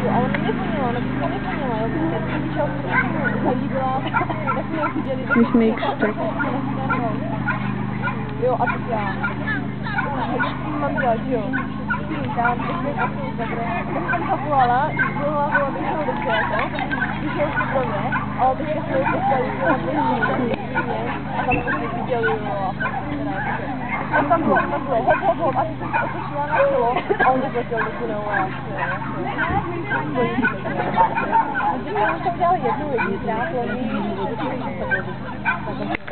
a ona neplnila, jo, protože přišel zajídla, tak jsme už viděli, Když nejkřtek. Jo, a teď já. Mám dělat, jo. Tam, když mě takovou zabrala, tak jsem zavolala, byla vyšel dobře, jako, vyšel si do mě, ale teďka jsme ji poslali, že na mě, a tam jsme si viděli, jo, a tam bylo, hop, a teď jsem se otočila na tělo, a on vyletěl do tunelu, a já jsem dělala jednu krát, loni,